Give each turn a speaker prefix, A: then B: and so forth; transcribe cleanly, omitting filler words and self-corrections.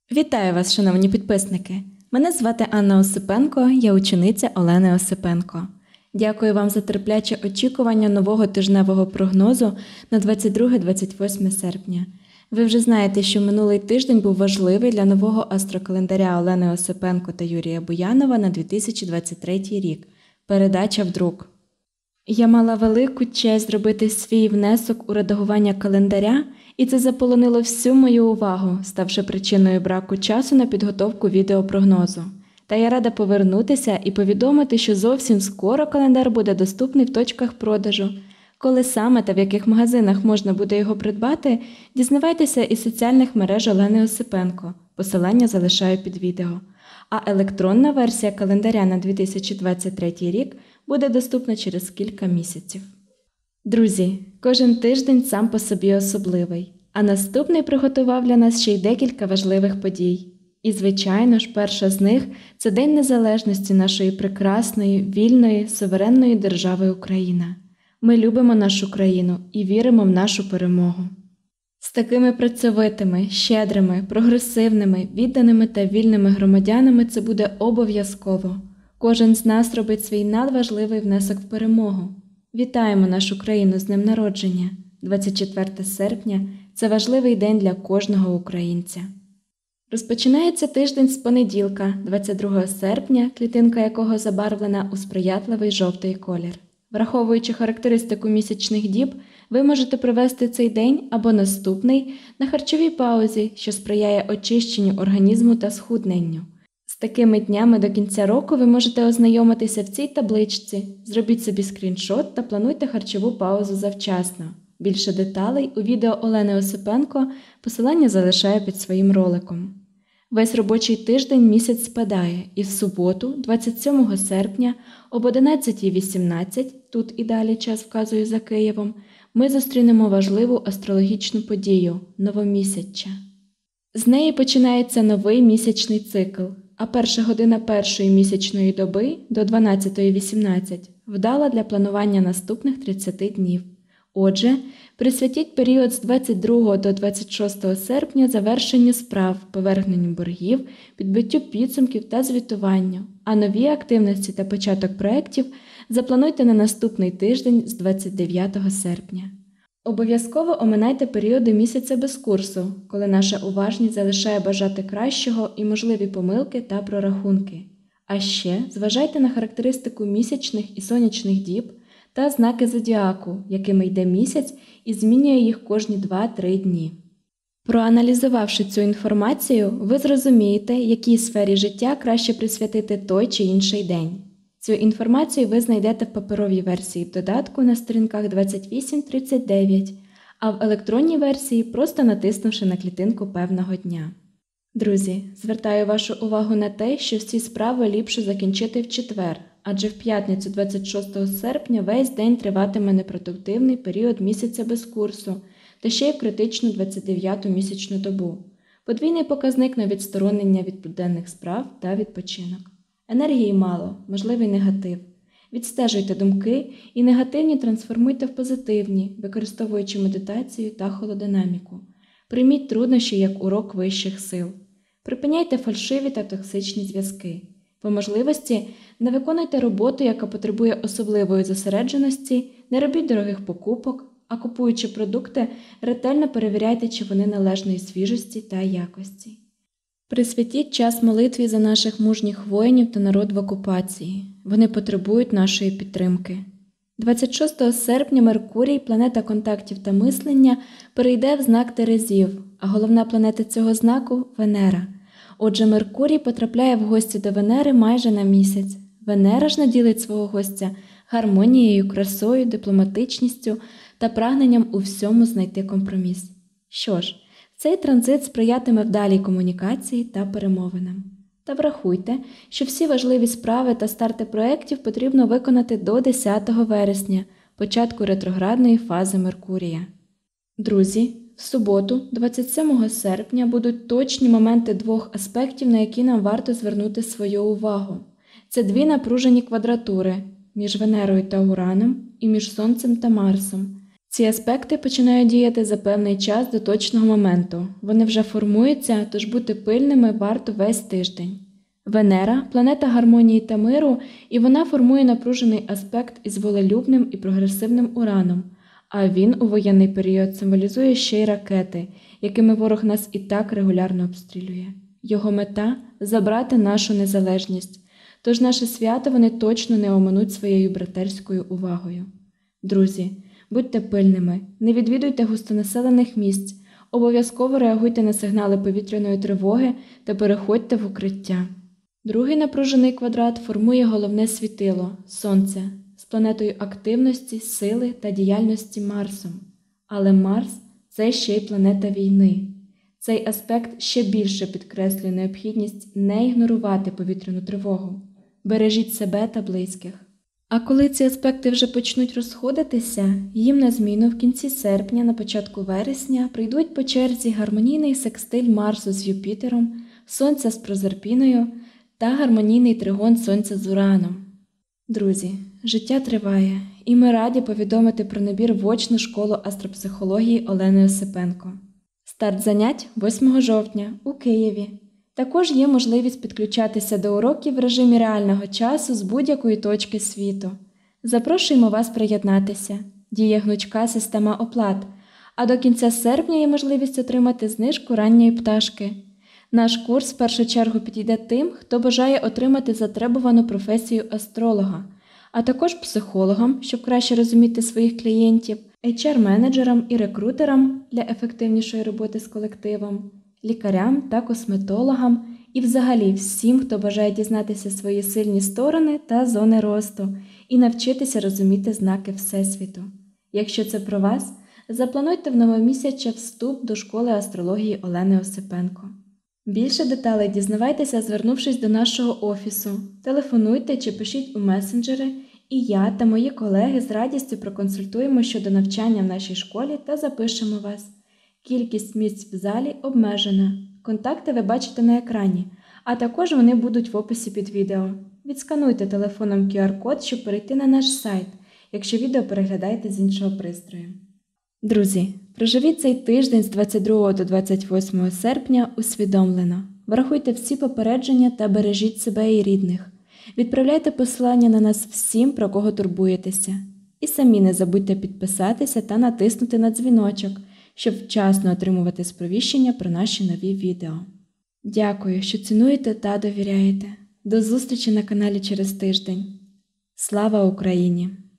A: Вітаю вас, шановні підписники! Мене звати Анна Осипенко, я учениця Олени Осипенко. Дякую вам за терпляче очікування нового тижневого прогнозу на 22-28 серпня. Ви вже знаєте, що минулий тиждень був важливий для нового астрокалендаря Олени Осипенко та Юрія Буянова на 2023 рік – передача в друк. Я мала велику честь зробити свій внесок у редагування календаря, і це заполонило всю мою увагу, ставши причиною браку часу на підготовку відеопрогнозу. Та я рада повернутися і повідомити, що зовсім скоро календар буде доступний в точках продажу. Коли саме та в яких магазинах можна буде його придбати, дізнавайтеся із соціальних мереж Олени Осипенко. Посилання залишаю під відео. А електронна версія календаря на 2023 рік буде доступна через кілька місяців. Друзі, кожен тиждень сам по собі особливий, а наступний приготував для нас ще й декілька важливих подій. І, звичайно ж, перша з них – це День Незалежності нашої прекрасної, вільної, суверенної держави Україна. Ми любимо нашу країну і віримо в нашу перемогу. З такими працьовитими, щедрими, прогресивними, відданими та вільними громадянами це буде обов'язково. Кожен з нас робить свій надважливий внесок в перемогу. Вітаємо нашу країну з днем народження. 24 серпня – це важливий день для кожного українця. Розпочинається тиждень з понеділка, 22 серпня, клітинка якого забарвлена у сприятливий жовтий колір. Враховуючи характеристику місячних діб, ви можете провести цей день або наступний на харчовій паузі, що сприяє очищенню організму та схудненню. З такими днями до кінця року ви можете ознайомитися в цій табличці, зробіть собі скріншот та плануйте харчову паузу завчасно. Більше деталей у відео Олени Осипенко, посилання залишаю під своїм роликом. Весь робочий тиждень місяць спадає, і в суботу, 27 серпня, об 11:18, тут і далі час вказую за Києвом, ми зустрінемо важливу астрологічну подію – новомісяччя. З неї починається новий місячний цикл, а перша година першої місячної доби до 12:18 вдала для планування наступних 30 днів. Отже, присвятіть період з 22 до 26 серпня завершенню справ, поверненню боргів, підбиттю підсумків та звітуванню, а нові активності та початок проєктів заплануйте на наступний тиждень з 29 серпня. Обов'язково оминайте періоди місяця без курсу, коли наша уважність залишає бажати кращого і можливі помилки та прорахунки. А ще зважайте на характеристику місячних і сонячних діб та знаки зодіаку, якими йде місяць і змінює їх кожні 2-3 дні. Проаналізувавши цю інформацію, ви зрозумієте, якій сфері життя краще присвятити той чи інший день. Цю інформацію ви знайдете в паперовій версії в додатку на сторінках 28-39, а в електронній версії просто натиснувши на клітинку певного дня. Друзі, звертаю вашу увагу на те, що всі справи ліпше закінчити в четвер, адже в п'ятницю 26 серпня весь день триватиме непродуктивний період місяця без курсу, та ще й в критичну 29-ту місячну добу. Подвійний показник на відсторонення від буденних справ та відпочинок. Енергії мало, можливий негатив. Відстежуйте думки і негативні трансформуйте в позитивні, використовуючи медитацію та холодинаміку. Прийміть труднощі як урок вищих сил. Припиняйте фальшиві та токсичні зв'язки. По можливості не виконуйте роботу, яка потребує особливої зосередженості, не робіть дорогих покупок, а купуючи продукти, ретельно перевіряйте, чи вони належної свіжості та якості. Присвятіть час молитві за наших мужніх воїнів та народ в окупації. Вони потребують нашої підтримки. 26 серпня Меркурій, планета контактів та мислення, перейде в знак Терезів, а головна планета цього знаку – Венера. Отже, Меркурій потрапляє в гості до Венери майже на місяць. Венера ж наділить свого гостя гармонією, красою, дипломатичністю та прагненням у всьому знайти компроміс. Що ж, цей транзит сприятиме вдалій комунікації та перемовинам. Та врахуйте, що всі важливі справи та старти проєктів потрібно виконати до 10 вересня, початку ретроградної фази Меркурія. Друзі, в суботу, 27 серпня, будуть точні моменти двох аспектів, на які нам варто звернути свою увагу. Це дві напружені квадратури між Венерою та Ураном і між Сонцем та Марсом. Ці аспекти починають діяти за певний час до точного моменту. Вони вже формуються, тож бути пильними варто весь тиждень. Венера – планета гармонії та миру, і вона формує напружений аспект із волелюбним і прогресивним Ураном, а він у воєнний період символізує ще й ракети, якими ворог нас і так регулярно обстрілює. Його мета – забрати нашу незалежність, тож наше свято вони точно не оминуть своєю братерською увагою. Друзі, будьте пильними, не відвідуйте густонаселених місць, обов'язково реагуйте на сигнали повітряної тривоги та переходьте в укриття. Другий напружений квадрат формує головне світило – Сонце, з планетою активності, сили та діяльності Марсом. Але Марс – це ще й планета війни. Цей аспект ще більше підкреслює необхідність не ігнорувати повітряну тривогу. Бережіть себе та близьких. А коли ці аспекти вже почнуть розходитися, їм на зміну в кінці серпня, на початку вересня прийдуть по черзі гармонійний секстиль Марсу з Юпітером, Сонця з Прозерпіною та гармонійний тригон Сонця з Ураном. Друзі, життя триває, і ми раді повідомити про набір в очну школу астропсихології Олени Осипенко. Старт занять 8 жовтня у Києві. Також є можливість підключатися до уроків в режимі реального часу з будь-якої точки світу. Запрошуємо вас приєднатися. Діє гнучка система оплат, а до кінця серпня є можливість отримати знижку ранньої пташки. Наш курс в першу чергу підійде тим, хто бажає отримати затребувану професію астролога, а також психологам, щоб краще розуміти своїх клієнтів, HR-менеджерам і рекрутерам для ефективнішої роботи з колективом, лікарям та косметологам і взагалі всім, хто бажає дізнатися свої сильні сторони та зони росту і навчитися розуміти знаки Всесвіту. Якщо це про вас, заплануйте в новомісяче вступ до школи астрології Олени Осипенко. Більше деталей дізнавайтеся, звернувшись до нашого офісу. Телефонуйте чи пишіть у месенджери, і я та мої колеги з радістю проконсультуємо щодо навчання в нашій школі та запишемо вас. Кількість місць в залі обмежена. Контакти ви бачите на екрані, а також вони будуть в описі під відео. Відскануйте телефоном QR-код, щоб перейти на наш сайт, якщо відео переглядаєте з іншого пристрою. Друзі, проживіть цей тиждень з 22 до 28 серпня усвідомлено. Врахуйте всі попередження та бережіть себе і рідних. Відправляйте посилання на нас всім, про кого турбуєтеся. І самі не забудьте підписатися та натиснути на дзвіночок, щоб вчасно отримувати сповіщення про наші нові відео. Дякую, що цінуєте та довіряєте. До зустрічі на каналі через тиждень. Слава Україні!